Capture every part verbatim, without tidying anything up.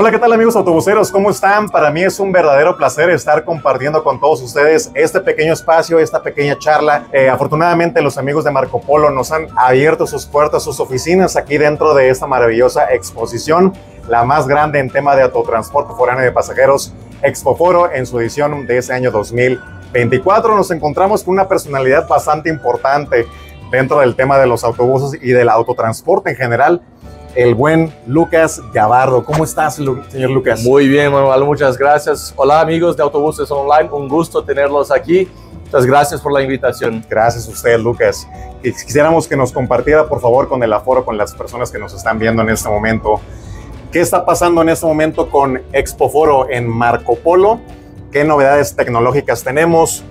Hola, ¿qué tal amigos autobuseros? ¿Cómo están? Para mí es un verdadero placer estar compartiendo con todos ustedes este pequeño espacio, esta pequeña charla. Eh, afortunadamente los amigos de Marco Polo nos han abierto sus puertas, sus oficinas aquí dentro de esta maravillosa exposición, la más grande en tema de autotransporte foráneo de pasajeros, Expoforo, en su edición de ese año dos mil veinticuatro. Nos encontramos con una personalidad bastante importante dentro del tema de los autobuses y del autotransporte en general, el buen Lucas Gabardo. ¿Cómo estás, señor Lucas? Muy bien, Manuel, muchas gracias. Hola amigos de Autobuses Online, un gusto tenerlos aquí. Muchas gracias por la invitación. Gracias a usted, Lucas. Quisiéramos que nos compartiera, por favor, con el aforo, con las personas que nos están viendo en este momento, ¿qué está pasando en este momento con Expoforo en Marco Polo? ¿Qué novedades tecnológicas tenemos?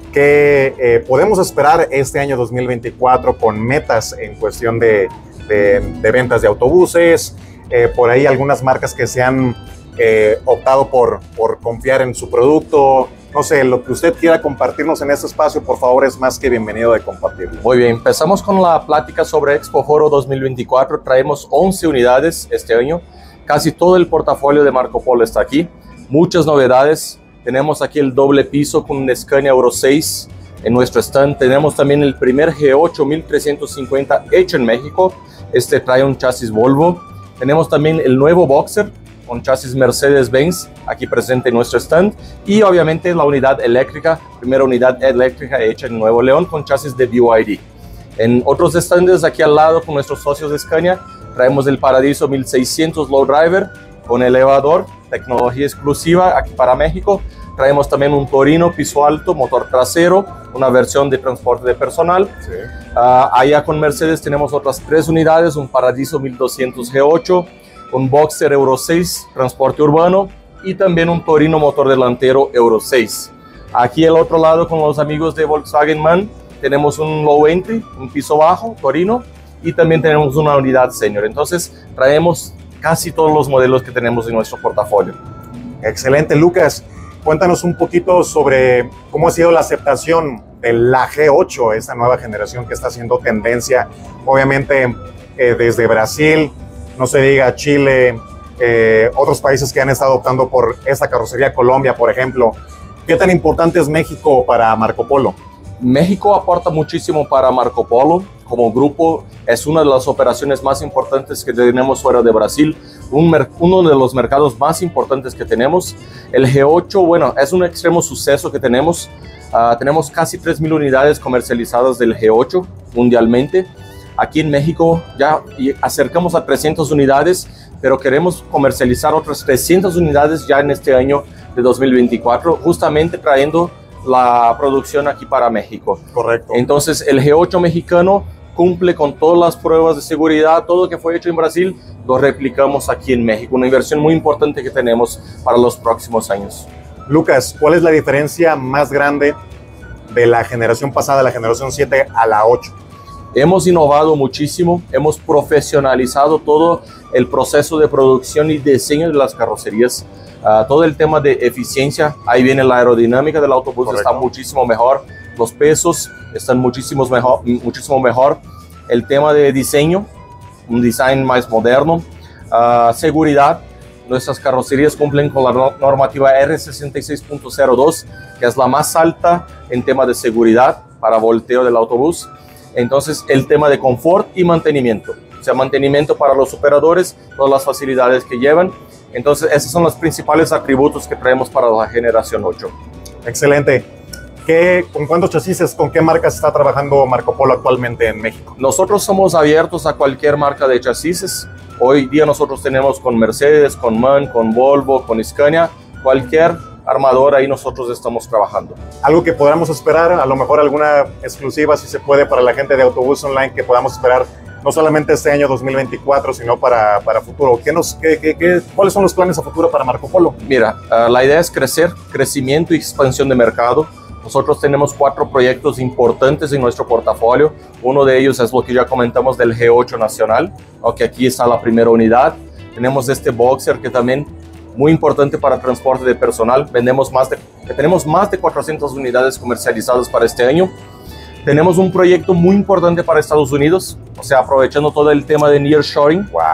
¿Qué eh, podemos esperar este año dos mil veinticuatro con metas en cuestión de, de, de ventas de autobuses? Eh, por ahí algunas marcas que se han eh, optado por, por confiar en su producto. No sé, lo que usted quiera compartirnos en este espacio, por favor, es más que bienvenido de compartirlo. Muy bien, empezamos con la plática sobre Expoforo dos mil veinticuatro. Traemos once unidades este año. Casi todo el portafolio de Marco Polo está aquí. Muchas novedades. Tenemos aquí el doble piso con un Scania Euro seis en nuestro stand. Tenemos también el primer G ocho mil trescientos cincuenta hecho en México. Este trae un chasis Volvo. Tenemos también el nuevo Boxer con chasis Mercedes-Benz aquí presente en nuestro stand. Y obviamente la unidad eléctrica, primera unidad eléctrica hecha en Nuevo León con chasis de B Y D. En otros stands aquí al lado con nuestros socios de Scania traemos el Paradiso mil seiscientos Low Driver con elevador, tecnología exclusiva aquí para México. Traemos también un Torino piso alto, motor trasero, una versión de transporte de personal. Sí. Uh, allá con Mercedes tenemos otras tres unidades, un Paradiso mil doscientos G ocho, un Boxer Euro seis, transporte urbano, y también un Torino motor delantero Euro seis. Aquí al otro lado con los amigos de Volkswagen MAN tenemos un Low Entry, un piso bajo, Torino, y también tenemos una unidad Senior. Entonces traemos casi todos los modelos que tenemos en nuestro portafolio. Excelente, Lucas. Cuéntanos un poquito sobre cómo ha sido la aceptación de la G ocho, esta nueva generación que está haciendo tendencia, obviamente eh, desde Brasil, no se diga Chile, eh, otros países que han estado optando por esta carrocería, Colombia, por ejemplo. ¿Qué tan importante es México para Marco Polo? México aporta muchísimo para Marco Polo. Como grupo, es una de las operaciones más importantes que tenemos fuera de Brasil, un uno de los mercados más importantes que tenemos. El G ocho, bueno, es un extremo suceso que tenemos. Uh, tenemos casi tres mil unidades comercializadas del G ocho mundialmente. Aquí en México ya acercamos a trescientas unidades, pero queremos comercializar otras trescientas unidades ya en este año de dos mil veinticuatro, justamente trayendo la producción aquí para México. Correcto. Entonces el G ocho mexicano cumple con todas las pruebas de seguridad, todo lo que fue hecho en Brasil lo replicamos aquí en México, una inversión muy importante que tenemos para los próximos años. Lucas, ¿cuál es la diferencia más grande de la generación pasada, la generación siete a la ocho? Hemos innovado muchísimo, hemos profesionalizado todo el proceso de producción y diseño de las carrocerías. Uh, todo el tema de eficiencia, ahí viene la aerodinámica del autobús. Correcto. Está muchísimo mejor, los pesos están muchísimo mejor, muchísimo mejor. El tema de diseño, un design más moderno. Uh, seguridad, nuestras carrocerías cumplen con la normativa R sesenta y seis punto cero dos, que es la más alta en tema de seguridad para volteo del autobús. Entonces el tema de confort y mantenimiento, o sea, mantenimiento para los operadores, todas las facilidades que llevan. Entonces, esos son los principales atributos que traemos para la generación ocho. Excelente. ¿Qué, ¿Con cuántos chasis, con qué marcas está trabajando Marco Polo actualmente en México? Nosotros somos abiertos a cualquier marca de chasis. Hoy día nosotros tenemos con Mercedes, con MAN, con Volvo, con Scania, cualquier armador, ahí nosotros estamos trabajando. Algo que podamos esperar, a lo mejor alguna exclusiva, si se puede, para la gente de Autobús Online, que podamos esperar no solamente este año dos mil veinticuatro, sino para, para futuro. ¿Qué nos, qué, qué, qué, ¿Cuáles son los planes a futuro para Marco Polo? Mira, uh, la idea es crecer, crecimiento y expansión de mercado. Nosotros tenemos cuatro proyectos importantes en nuestro portafolio. Uno de ellos es lo que ya comentamos del G ocho Nacional, que aquí está la primera unidad. Tenemos este Boxer que también muy importante para transporte de personal. Vendemos más de, tenemos más de cuatrocientas unidades comercializadas para este año. Tenemos un proyecto muy importante para Estados Unidos, o sea, aprovechando todo el tema de nearshoring. Wow.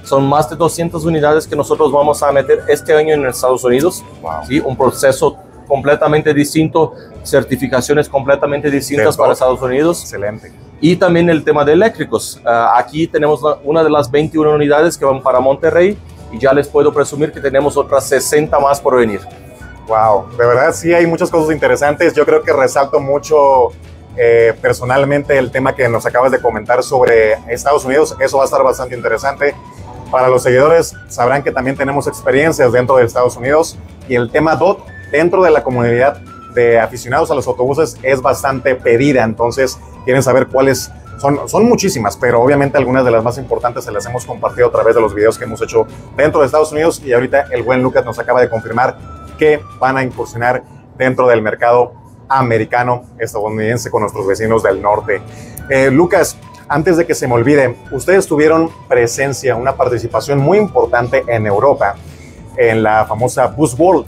Son más de doscientas unidades que nosotros vamos a meter este año en Estados Unidos. Wow. ¿Sí? Un proceso completamente distinto, certificaciones completamente distintas para Estados Unidos. Excelente. Y también el tema de eléctricos. Uh, aquí tenemos una de las veintiuna unidades que van para Monterrey y ya les puedo presumir que tenemos otras sesenta más por venir. Wow, de verdad sí hay muchas cosas interesantes. Yo creo que resalto mucho eh, personalmente el tema que nos acabas de comentar sobre Estados Unidos. Eso va a estar bastante interesante. Para los seguidores sabrán que también tenemos experiencias dentro de Estados Unidos y el tema D O T dentro de la comunidad de aficionados a los autobuses es bastante pedida, entonces quieren saber cuáles son, son muchísimas, pero obviamente algunas de las más importantes se las hemos compartido a través de los videos que hemos hecho dentro de Estados Unidos y ahorita el buen Lucas nos acaba de confirmar que van a incursionar dentro del mercado americano estadounidense con nuestros vecinos del norte. Eh, Lucas, antes de que se me olvide, ustedes tuvieron presencia, una participación muy importante en Europa, en la famosa Bus World.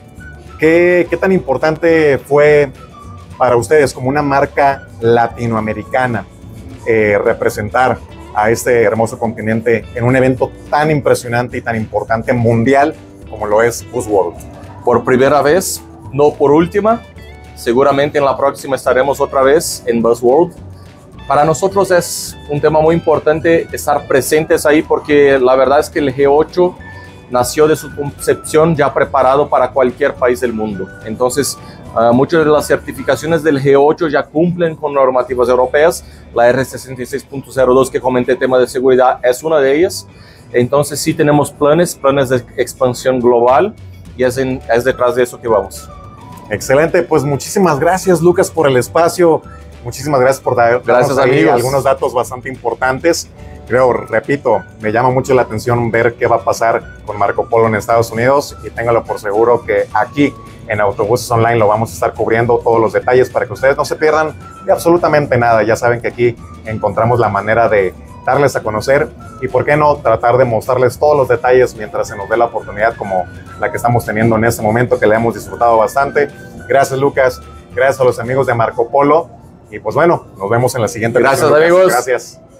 ¿Qué, ¿Qué tan importante fue para ustedes como una marca latinoamericana eh, representar a este hermoso continente en un evento tan impresionante y tan importante mundial como lo es Bus World? Por primera vez, no por última, seguramente en la próxima estaremos otra vez en Bus World. Para nosotros es un tema muy importante estar presentes ahí porque la verdad es que el G ocho nació de su concepción ya preparado para cualquier país del mundo. Entonces, uh, muchas de las certificaciones del G ocho ya cumplen con normativas europeas. La R sesenta y seis punto cero dos que comenté, tema de seguridad, es una de ellas. Entonces, sí tenemos planes, planes de expansión global y es, en, es detrás de eso que vamos. Excelente, pues muchísimas gracias, Lucas, por el espacio. Muchísimas gracias por dar, gracias, darnos amigos. algunos datos bastante importantes. Creo, repito, me llama mucho la atención ver qué va a pasar con Marco Polo en Estados Unidos y téngalo por seguro que aquí en Autobuses Online lo vamos a estar cubriendo todos los detalles para que ustedes no se pierdan de absolutamente nada. Ya saben que aquí encontramos la manera de darles a conocer y por qué no tratar de mostrarles todos los detalles mientras se nos dé la oportunidad como la que estamos teniendo en este momento, que le hemos disfrutado bastante. Gracias, Lucas. Gracias a los amigos de Marco Polo. Y pues bueno, nos vemos en la siguiente. Gracias, amigos. Gracias.